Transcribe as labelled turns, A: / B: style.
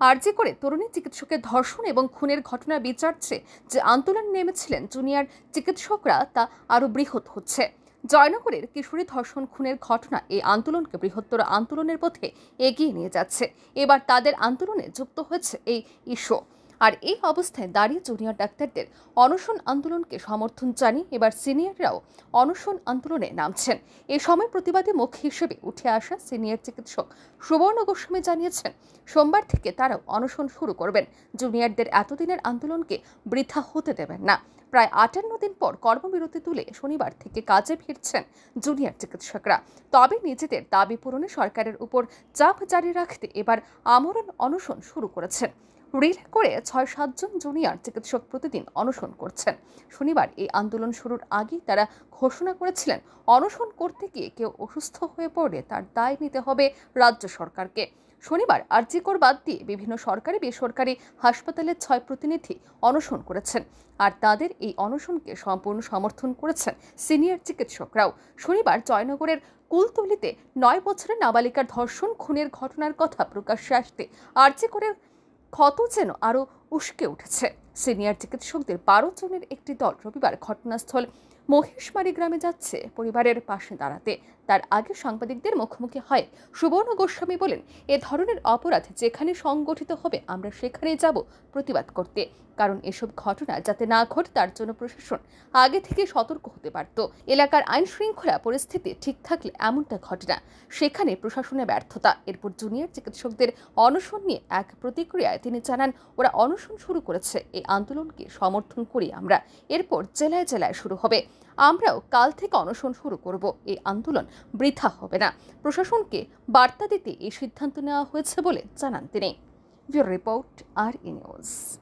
A: আরজি করে তরুণী চিকিৎসকের ধর্ষণ এবং খুনের ঘটনার বিচার চেয়ে যে আন্দোলন নেমেছিলেন জুনিয়র চিকিৎসকরা তা আরও বৃহৎ হচ্ছে। জয়নগরের কিশোরী ধর্ষণ খুনের ঘটনা এই আন্দোলনকে বৃহত্তর আন্দোলনের পথে এগিয়ে নিয়ে যাচ্ছে। এবার তাদের আন্দোলনে যুক্ত হয়েছে এই ইস্যু। আর এই অবস্থায় দাঁড়িয়ে জুনিয়র ডাক্তারদের অনশন আন্দোলনকে সমর্থন জানিয়ে এবার সিনিয়ররাও অনশন আন্দোলনে নামছেন। এ সময় প্রতিবাদী মুখ হিসেবে উঠে আসা সিনিয়র চিকিৎসক সুবর্ণ গোস্বামী জানিয়েছেন, সোমবার থেকে তারাও অনশন শুরু করবেন। জুনিয়রদের এতদিনের আন্দোলনকে বৃথা হতে দেবেন না। প্রায় 58 দিন পর কর্মবিরতি তুলে শনিবার থেকে কাজে ফিরছেন জুনিয়র চিকিৎসকরা। তবে নিজেদের দাবি পূরণে সরকারের উপর চাপ জারি রাখতে এবার আমরণ অনশন শুরু করেছেন। রিলে করে 6-7 জন জুনিয়র চিকিৎসক প্রতিদিন অনশন করছেন। শনিবার এই আন্দোলন শুরুর আগেই তারা ঘোষণা করেছিলেন, অনশন করতে গিয়ে কেউ অসুস্থ হয়ে পড়লে তার দায় নিতে হবে রাজ্য সরকারকে। শনিবার আরজিকর বাদ দিয়ে বিভিন্ন সরকারি বেসরকারি হাসপাতালের 6 প্রতিনিধি অনশন করেছেন। আর তাদের এই অনশনকে সম্পূর্ণ সমর্থন করেছেন সিনিয়র চিকিৎসকরাও। শনিবার জয়নগরের কুলতলিতে 9 বছরের নাবালিকার ধর্ষণ খুনের ঘটনার কথা প্রকাশ্যে আসতে আরজিকরের ক্ষত যেন আরও উস্কে উঠেছে। সিনিয়র চিকিৎসকদের 12 জনের একটি দল রবিবার ঘটনাস্থল মহেশমারি গ্রামে যাচ্ছে পরিবারের পাশে দাঁড়াতে। তার আগে সাংবাদিকদের মুখোমুখি হয় সুবর্ণ গোস্বামী বলেন, এ ধরনের অপরাধ যেখানে সংগঠিত হবে আমরা সেখানেই যাব প্রতিবাদ করতে। কারণ এসব ঘটনা যাতে না ঘটে তার জন্য প্রশাসন আগে থেকে সতর্ক হতে পারত। এলাকার আইন শৃঙ্খলা পরিস্থিতি ঠিক থাকলে এমনটা ঘটে না, সেখানে প্রশাসনের ব্যর্থতা। এরপর জুনিয়র চিকিৎসকদের অনশন নিয়ে এক প্রতিক্রিয়ায় তিনি জানান, ওরা অনশন শুরু করেছে, এই আন্দোলনকে সমর্থন করি আমরা। এরপর জেলায় জেলায় শুরু হবে। আমরাও কাল থেকে অনশন শুরু করব। এই আন্দোলন বৃথা হবে না। প্রশাসনকে বার্তা দিতে এই সিদ্ধান্ত নেওয়া হয়েছে বলে জানান তিনি। ব্যুরো রিপোর্ট, আর ই নিউজ।